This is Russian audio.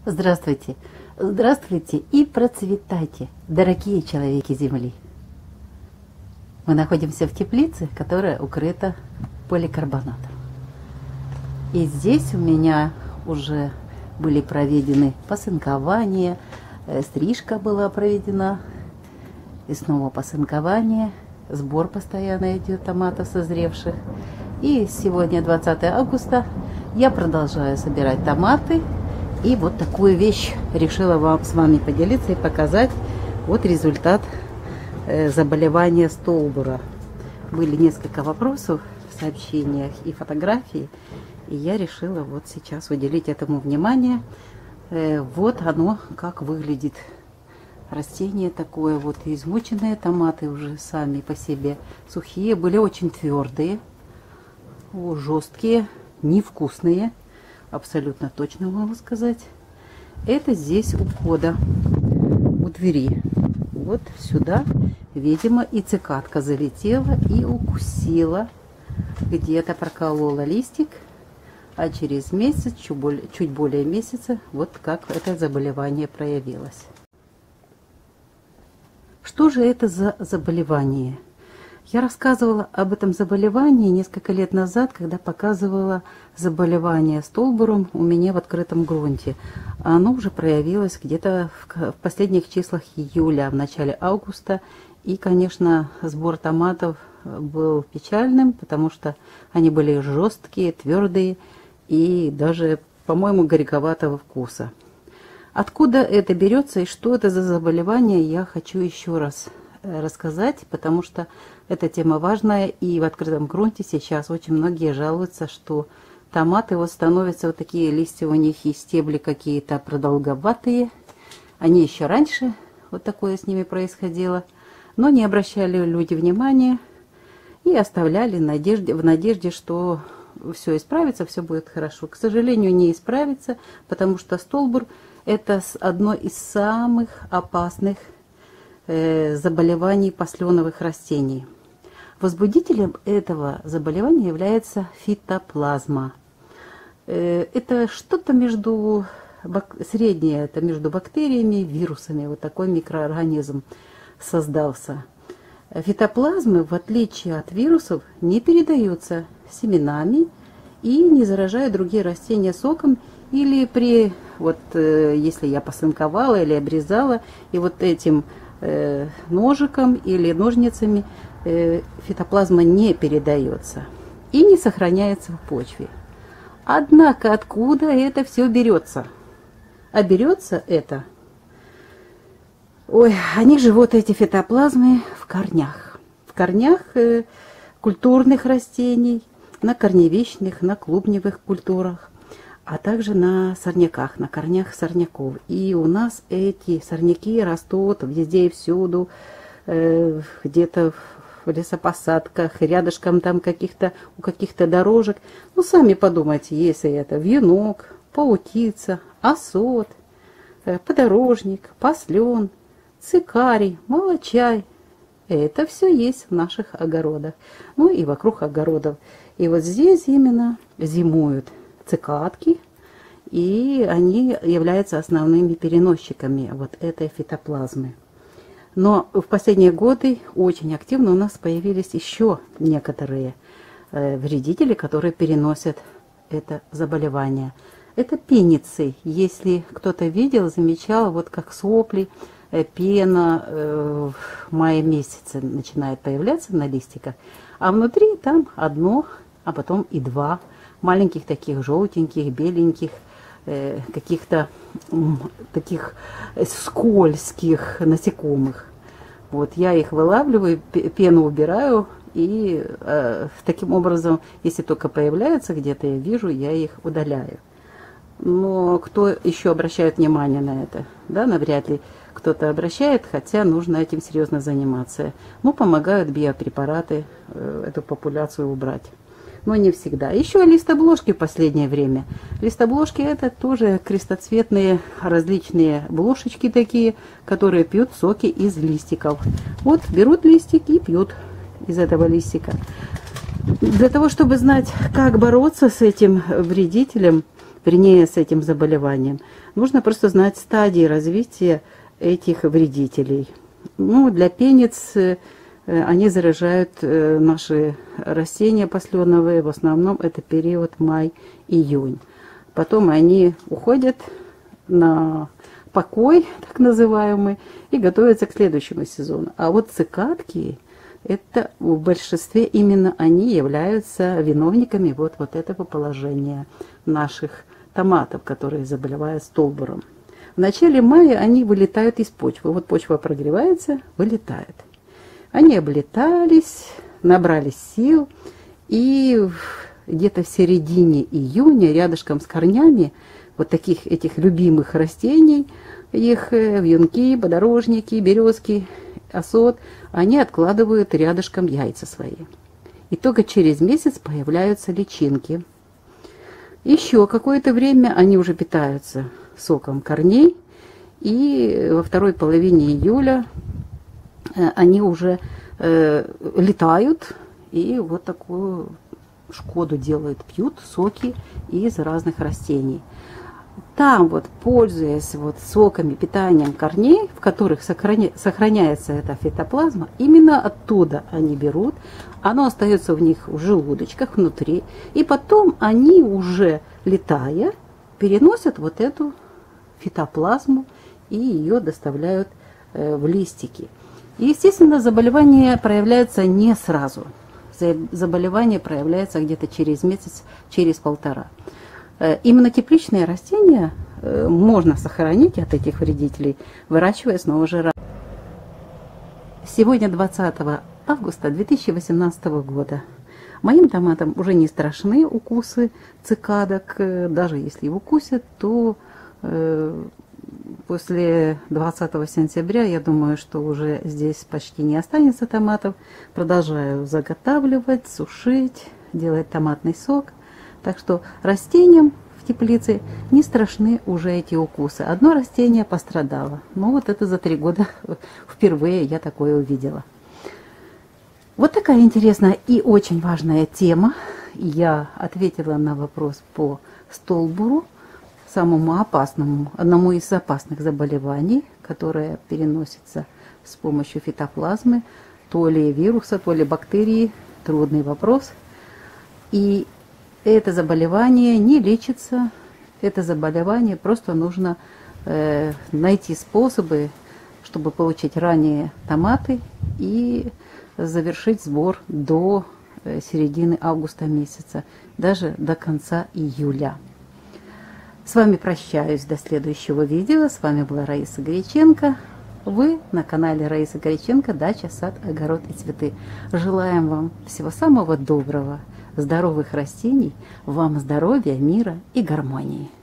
Здравствуйте, здравствуйте и процветайте, дорогие человеки Земли. Мы находимся в теплице, которая укрыта поликарбонатом. И здесь у меня уже были проведены посынкование, стрижка была проведена, и снова посынкование, сбор постоянно идет томатов созревших. И сегодня 20 августа я продолжаю собирать томаты. И вот такую вещь решила с вами поделиться и показать. Вот результат заболевания столбура. Были несколько вопросов в сообщениях и фотографии. И я решила вот сейчас уделить этому внимание. Вот оно как выглядит. Растение такое вот, измученные томаты уже сами по себе сухие. Были очень твердые, жесткие, невкусные. Абсолютно точно могу сказать. Это здесь у входа, у двери. Вот сюда, видимо, и цикадка залетела и укусила. Где-то проколола листик. А через месяц, чуть более месяца, вот как это заболевание проявилось. Что же это за заболевание? Я рассказывала об этом заболевании несколько лет назад, когда показывала заболевание столбуром у меня в открытом грунте. Оно уже проявилось где-то в последних числах июля, в начале августа. И, конечно, сбор томатов был печальным, потому что они были жесткие, твердые и даже, по-моему, горьковатого вкуса. Откуда это берется и что это за заболевание, я хочу еще раз рассказать, потому что эта тема важная, и в открытом грунте сейчас очень многие жалуются, что томаты вот становятся вот такие, листья у них и стебли какие-то продолговатые. Они еще раньше вот такое с ними происходило, но не обращали люди внимания и оставляли в надежде, что все исправится, все будет хорошо. К сожалению, не исправится, потому что столбур – это одно из самых опасных заболеваний посленовых растений. Возбудителем этого заболевания является фитоплазма. Это что-то среднее, это между бактериями и вирусами. Вот такой микроорганизм создался. Фитоплазмы, в отличие от вирусов, не передаются семенами и не заражают другие растения соком или если я посынковала или обрезала, и вот этим ножиком или ножницами фитоплазма не передается и не сохраняется в почве. Однако откуда это все берется? А берется это... они живут, эти фитоплазмы, в корнях. В корнях культурных растений, на корневищных, на клубневых культурах, а также на сорняках, на корнях сорняков. И у нас эти сорняки растут везде и всюду, где-то в лесопосадках, рядышком там у каких-то дорожек. Ну, сами подумайте, если это вьюнок, паутица, осот, подорожник, послен, цикарий, молочай. Это все есть в наших огородах. Ну и вокруг огородов. И вот здесь именно зимуют цикадки, и они являются основными переносчиками вот этой фитоплазмы. Но в последние годы очень активно у нас появились еще некоторые вредители, которые переносят это заболевание. Это пеницы. Если кто-то видел, замечал, вот как сопли, пена в мае месяце начинает появляться на листиках, а внутри там одно, а потом и два маленьких таких желтеньких, беленьких, каких-то таких скользких насекомых. Вот я их вылавливаю, пену убираю, и таким образом, если только появляются где-то, я вижу, я их удаляю. Но кто еще обращает внимание на это? Да, навряд ли кто-то обращает, хотя нужно этим серьезно заниматься. Ну, помогают биопрепараты эту популяцию убрать. Но не всегда. Еще листобложки в последнее время. Листобложки — это тоже крестоцветные различные блошечки такие, которые пьют соки из листиков. Вот берут листик и пьют из этого листика. Для того, чтобы знать, как бороться с этим вредителем, вернее, с этим заболеванием. Нужно просто знать стадии развития этих вредителей. Ну, для пениц они заражают наши растения посленовые, в основном это период май-июнь. Потом они уходят на покой, так называемый, и готовятся к следующему сезону. А вот цикадки, это в большинстве именно они являются виновниками вот этого положения наших томатов, которые заболевают столбуром. В начале мая они вылетают из почвы. Вот почва прогревается, вылетают. Они облетались, набрались сил, и где-то в середине июня рядышком с корнями вот таких этих любимых растений, их вьюнки, подорожники, березки, осот, они откладывают рядышком яйца свои. И только через месяц появляются личинки. Еще какое-то время они уже питаются соком корней, и во второй половине июля они уже летают и вот такую шкоду делают, пьют соки из разных растений. Там вот, пользуясь вот соками, питанием корней, в которых сохраняется эта фитоплазма, именно оттуда они берут, оно остается в них в желудочках внутри, и потом они уже, летая, переносят вот эту фитоплазму и ее доставляют в листики. И, естественно, заболевание проявляется не сразу. Заболевание проявляется где-то через месяц, через полтора. Именно тепличные растения можно сохранить от этих вредителей, выращивая снова же. Сегодня 20 августа 2018 года. Моим томатам уже не страшны укусы цикадок. Даже если укусят, то после 20 сентября, я думаю, что уже здесь почти не останется томатов. Продолжаю заготавливать, сушить, делать томатный сок. Так что растениям в теплице не страшны уже эти укусы. Одно растение пострадало. Но вот это за 3 года впервые я такое увидела. Вот такая интересная и очень важная тема. Я ответила на вопрос по столбуру, самому опасному, одному из опасных заболеваний, которое переносится с помощью фитоплазмы, то ли вируса, то ли бактерии. Трудный вопрос. И это заболевание не лечится, это заболевание просто нужно найти способы, чтобы получить ранее томаты и завершить сбор до середины августа месяца, даже до конца июля. С вами прощаюсь до следующего видео. С вами была Раиса Горяченко. Вы на канале Раиса Горяченко «Дача, сад, огород и цветы». Желаем вам всего самого доброго, здоровых растений, вам здоровья, мира и гармонии.